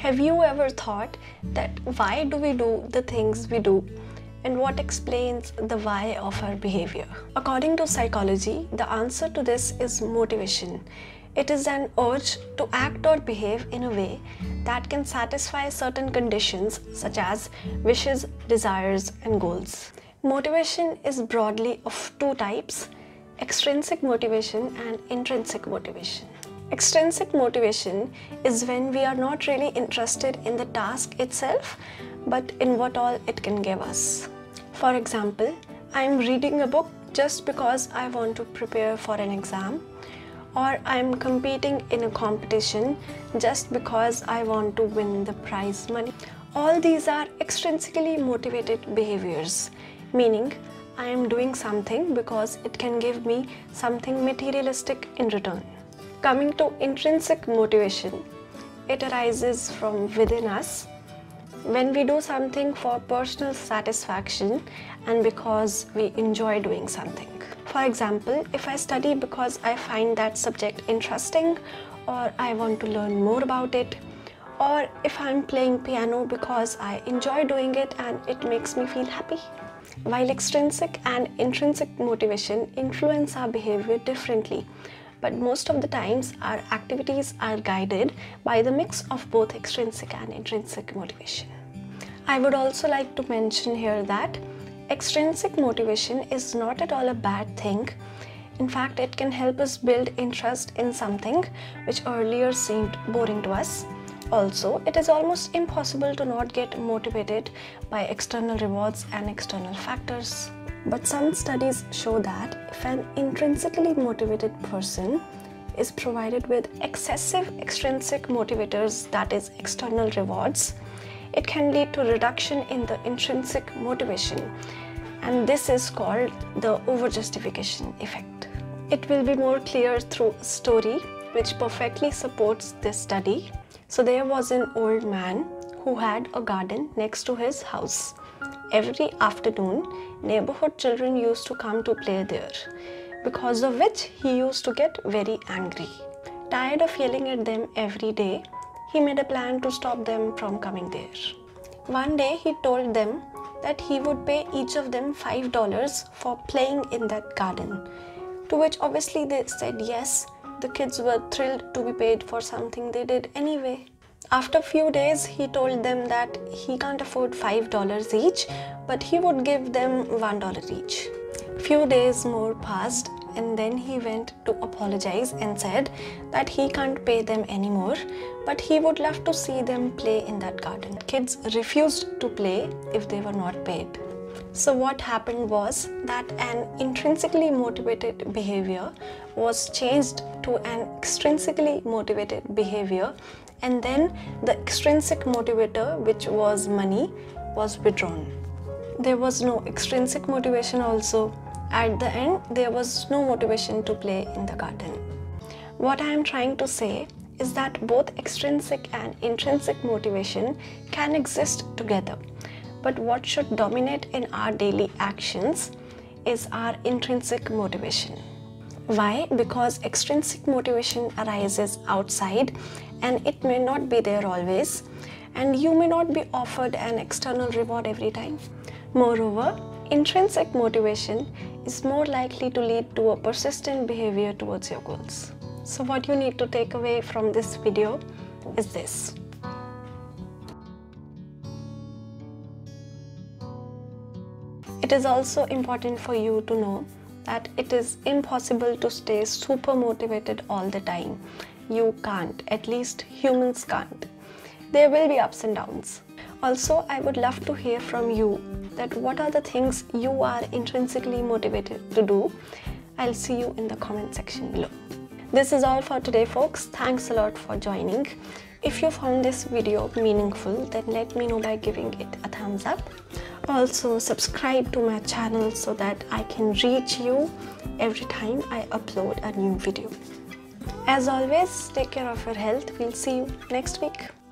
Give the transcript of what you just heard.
Have you ever thought that why do we do the things we do and what explains the why of our behavior? According to psychology, the answer to this is motivation. It is an urge to act or behave in a way that can satisfy certain conditions such as wishes, desires, and goals. Motivation is broadly of two types: extrinsic motivation and intrinsic motivation. Extrinsic motivation is when we are not really interested in the task itself, but in what all it can give us. For example, I am reading a book just because I want to prepare for an exam, or I am competing in a competition just because I want to win the prize money. All these are extrinsically motivated behaviors, meaning I am doing something because it can give me something materialistic in return. Coming to intrinsic motivation, it arises from within us when we do something for personal satisfaction and because we enjoy doing something. For example, if I study because I find that subject interesting or I want to learn more about it, or if I'm playing piano because I enjoy doing it and it makes me feel happy. While extrinsic and intrinsic motivation influence our behavior differently, but most of the times our activities are guided by the mix of both extrinsic and intrinsic motivation. I would also like to mention here that extrinsic motivation is not at all a bad thing. In fact, it can help us build interest in something which earlier seemed boring to us. Also, it is almost impossible to not get motivated by external rewards and external factors. But some studies show that if an intrinsically motivated person is provided with excessive extrinsic motivators, that is external rewards, it can lead to reduction in the intrinsic motivation, and this is called the overjustification effect. It will be more clear through a story which perfectly supports this study. So there was an old man who had a garden next to his house. Every afternoon, neighborhood children used to come to play there, because of which he used to get very angry. Tired of yelling at them every day, he made a plan to stop them from coming there. One day he told them that he would pay each of them $5 for playing in that garden, to which obviously they said yes. The kids were thrilled to be paid for something they did anyway. After a few days, he told them that he can't afford $5 each, but he would give them $1 each. Few days more passed, and then he went to apologize and said that he can't pay them anymore, but he would love to see them play in that garden. Kids refused to play if they were not paid. So what happened was that an intrinsically motivated behavior was changed to an extrinsically motivated behavior, and then the extrinsic motivator, which was money, was withdrawn. There was no extrinsic motivation also. At the end, there was no motivation to play in the garden. What I am trying to say is that both extrinsic and intrinsic motivation can exist together. But what should dominate in our daily actions is our intrinsic motivation. Why? Because extrinsic motivation arises outside and it may not be there always, and you may not be offered an external reward every time. Moreover, intrinsic motivation is more likely to lead to a persistent behavior towards your goals. So what you need to take away from this video is this. It is also important for you to know that it is impossible to stay super motivated all the time. You can't, at least humans can't. There will be ups and downs. Also, I would love to hear from you that what are the things you are intrinsically motivated to do. I'll see you in the comment section below. This is all for today, folks. Thanks a lot for joining. If you found this video meaningful, then let me know by giving it a thumbs up. Also, subscribe to my channel so that I can reach you every time I upload a new video. As always, take care of your health. We'll see you next week.